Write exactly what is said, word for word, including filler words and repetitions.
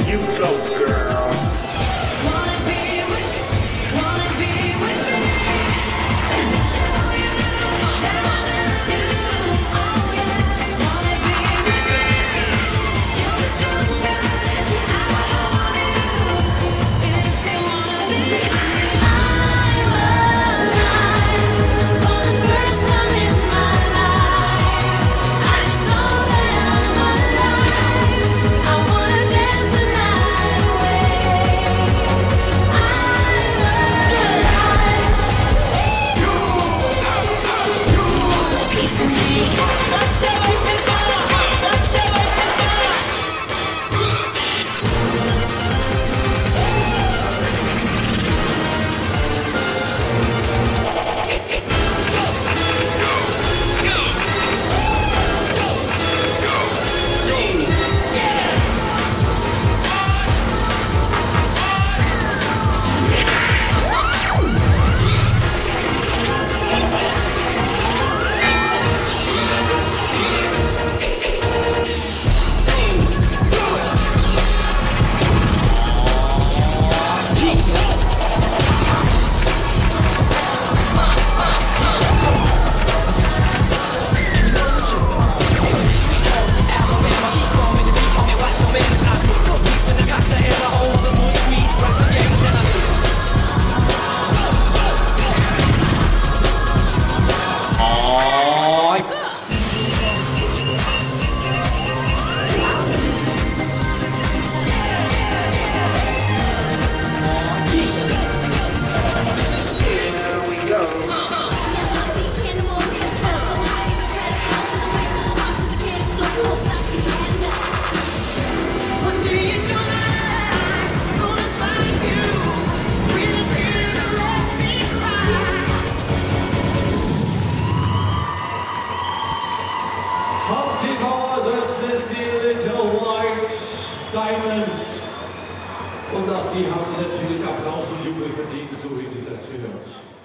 You go, girl. Wanna be with, wanna be with me. Let me show you that I love you. Oh yeah. Wanna be with me. You're the strong guy. I want you. If you wanna be, I'm alive for the first time in my life. I just know that I'm alive. I wanna dance the night away. I'm alive. You want a piece of me? Don't you wait to go. Don't you wait to go. One day you're gonna gonna find you. Really dare to let me cry. Vom T V das ist die Little White Diamonds. Und auch die haben sie natürlich Applaus und Jubel verdient, so wie sich das gehört.